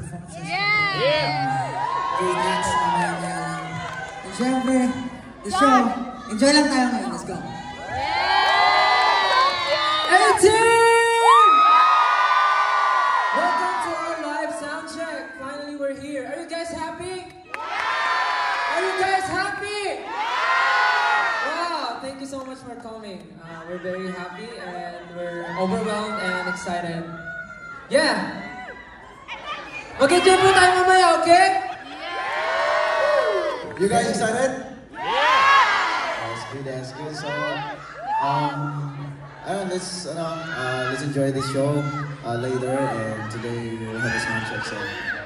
perform sa show. Okay, thanks. And syempre, the show. Enjoy lang tayo ngayon. Let's go. Atin! Welcome to our live sound check. Finally, we're here. Are you guys happy? Are you guys happy? Wow, thank you so much for coming. We're very happy and we're overwhelmed and excited. Yeah! Mag-enjoy po tayo mamaya, okay? You guys excited? That's good, that's good. So, let's enjoy this show later, and today we'll have a sound check. So.